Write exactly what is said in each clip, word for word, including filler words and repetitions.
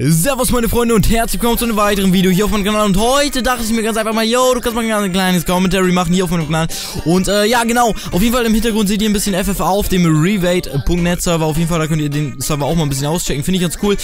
Servus meine Freunde und herzlich willkommen zu einem weiteren Video hier auf meinem Kanal. Und heute dachte ich mir ganz einfach mal, yo, du kannst mal ein kleines Commentary machen hier auf meinem Kanal. Und äh, ja genau, auf jeden Fall im Hintergrund seht ihr ein bisschen F F A auf dem Revade Punkt net Server. Auf jeden Fall, da könnt ihr den Server auch mal ein bisschen auschecken, finde ich ganz cool.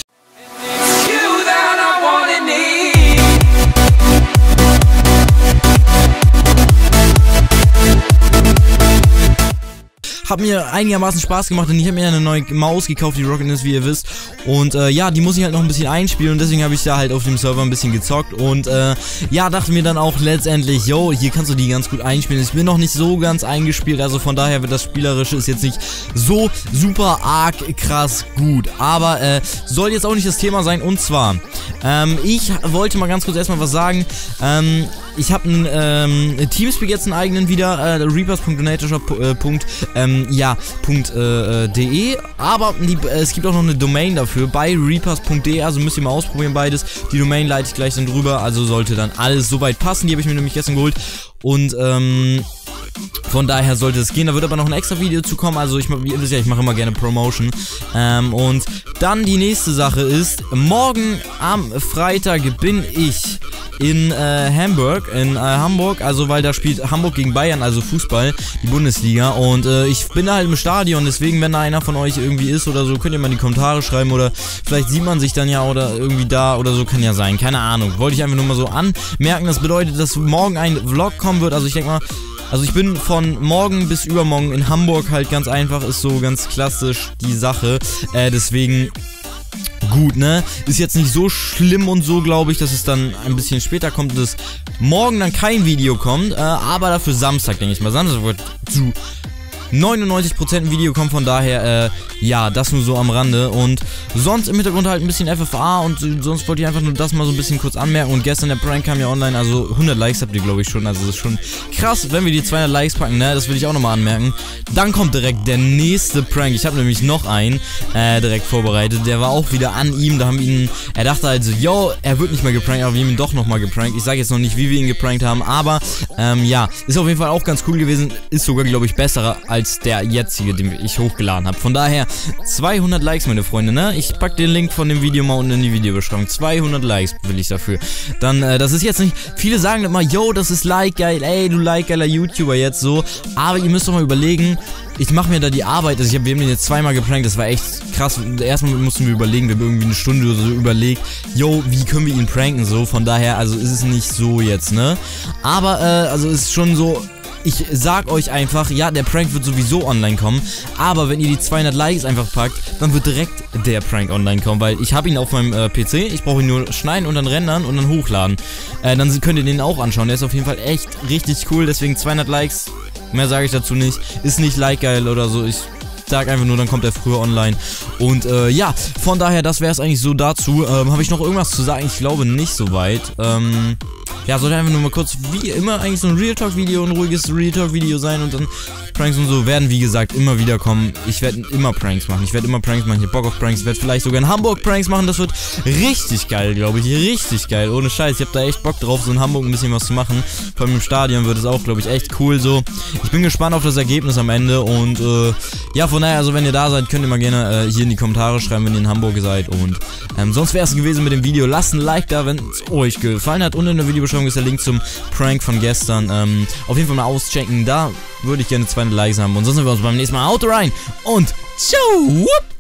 Hat mir einigermaßen Spaß gemacht, denn ich habe mir eine neue Maus gekauft, die Rocket ist, wie ihr wisst. Und äh, ja, die muss ich halt noch ein bisschen einspielen und deswegen habe ich da halt auf dem Server ein bisschen gezockt. Und äh, ja, dachte mir dann auch letztendlich, yo, hier kannst du die ganz gut einspielen. Ich bin noch nicht so ganz eingespielt, also von daher wird das Spielerische ist jetzt nicht so super arg krass gut. Aber äh, soll jetzt auch nicht das Thema sein, und zwar, ähm, ich wollte mal ganz kurz erstmal was sagen. Ähm, ich habe einen ähm, Teamspeak jetzt einen eigenen wieder, äh, reapers Punkt donatoshop Punkt ja, Punkt, äh, de, aber die, äh, es gibt auch noch eine Domain dafür bei reapers Punkt de, also müsst ihr mal ausprobieren beides. Die Domain leite ich gleich dann drüber, also sollte dann alles soweit passen. Die habe ich mir nämlich gestern geholt und ähm von daher sollte es gehen. Da wird aber noch ein extra Video zu kommen. Also ich, ihr wisst ja, ich mache immer gerne Promotion. Ähm, und dann die nächste Sache ist, morgen am Freitag bin ich in äh, Hamburg, in äh, Hamburg, also weil da spielt Hamburg gegen Bayern, also Fußball, die Bundesliga. Und äh, ich bin da halt im Stadion, deswegen, wenn da einer von euch irgendwie ist oder so, könnt ihr mal in die Kommentare schreiben oder vielleicht sieht man sich dann ja oder irgendwie da oder so, kann ja sein, keine Ahnung. Wollte ich einfach nur mal so anmerken. Das bedeutet, dass morgen ein Vlog kommen wird, also ich denke mal, also ich bin von morgen bis übermorgen in Hamburg halt ganz einfach, ist so ganz klassisch die Sache, äh, deswegen gut, ne, ist jetzt nicht so schlimm und so, glaube ich, dass es dann ein bisschen später kommt, dass morgen dann kein Video kommt, äh, aber dafür Samstag, denke ich mal, Samstag wird zu neunundneunzig Prozent ein Video kommt, von daher, äh, ja, das nur so am Rande. Und sonst im Hintergrund halt ein bisschen F F A und sonst wollte ich einfach nur das mal so ein bisschen kurz anmerken. Und gestern der Prank kam ja online, also hundert Likes habt ihr, glaube ich, schon, also das ist schon krass, wenn wir die zweihundert Likes packen, ne, das will ich auch nochmal anmerken. Dann kommt direkt der nächste Prank, ich habe nämlich noch einen, äh, direkt vorbereitet, der war auch wieder an ihm, da haben ihn, er dachte halt so, yo, er wird nicht mehr geprankt, aber wir haben ihn doch nochmal geprankt. Ich sage jetzt noch nicht, wie wir ihn geprankt haben, aber, ähm, ja, ist auf jeden Fall auch ganz cool gewesen, ist sogar, glaube ich, besser als als der jetzige, den ich hochgeladen habe. Von daher zweihundert Likes, meine Freunde, ne? Ich pack den Link von dem Video mal unten in die Videobeschreibung. zweihundert Likes will ich dafür. Dann, äh, das ist jetzt nicht, viele sagen immer, yo, das ist like geil, ey, du like geiler YouTuber jetzt so, aber ihr müsst doch mal überlegen, ich mache mir da die Arbeit, also ich hab, wir haben den jetzt zweimal geprankt, das war echt krass. Erstmal mussten wir überlegen, wir haben irgendwie eine Stunde oder so überlegt, yo, wie können wir ihn pranken, so, von daher, also ist es nicht so jetzt, ne? Aber, äh, also ist schon so, ich sag euch einfach, ja, der Prank wird sowieso online kommen, aber wenn ihr die zweihundert Likes einfach packt, dann wird direkt der Prank online kommen, weil ich habe ihn auf meinem äh, P C, ich brauche ihn nur schneiden und dann rendern und dann hochladen. Äh, dann könnt ihr den auch anschauen, der ist auf jeden Fall echt richtig cool, deswegen zweihundert Likes, mehr sage ich dazu nicht, ist nicht like geil oder so, ich sag einfach nur, dann kommt er früher online. Und äh, ja, von daher, das wäre es eigentlich so dazu. Ähm, habe ich noch irgendwas zu sagen? Ich glaube nicht so weit. Ähm, ja, sollte einfach nur mal kurz, wie immer, eigentlich so ein Real Talk Video, ein ruhiges Real Talk Video sein und dann Pranks und so werden, wie gesagt, immer wieder kommen. Ich werde immer Pranks machen. Ich werde immer Pranks machen. Ich hab Bock auf Pranks. Ich werde vielleicht sogar in Hamburg Pranks machen. Das wird richtig geil, glaube ich. Richtig geil. Ohne Scheiß. Ich habe da echt Bock drauf, so in Hamburg ein bisschen was zu machen. Vor allem im Stadion wird es auch, glaube ich, echt cool so. Ich bin gespannt auf das Ergebnis am Ende und äh, ja, von daher, also wenn ihr da seid, könnt ihr mal gerne äh, hier in die Kommentare schreiben, wenn ihr in Hamburg seid und ähm, sonst wäre es gewesen mit dem Video. Lasst ein Like da, wenn es euch gefallen hat. Unten in der Videobeschreibung ist der Link zum Prank von gestern. Ähm, auf jeden Fall mal auschecken. Da würde ich gerne zweihundert Likes haben und sonst sehen wir uns beim nächsten Mal. Haut rein und ciao! Whoop.